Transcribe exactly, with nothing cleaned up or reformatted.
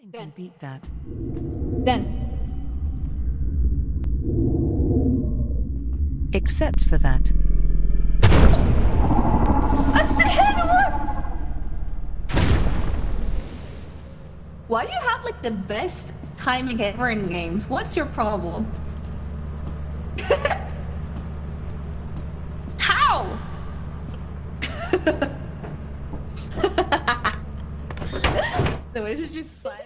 Nothing can beat that. Then. Except for that. Why do you have like the best timing ever in games? What's your problem? How? The wish is just silent.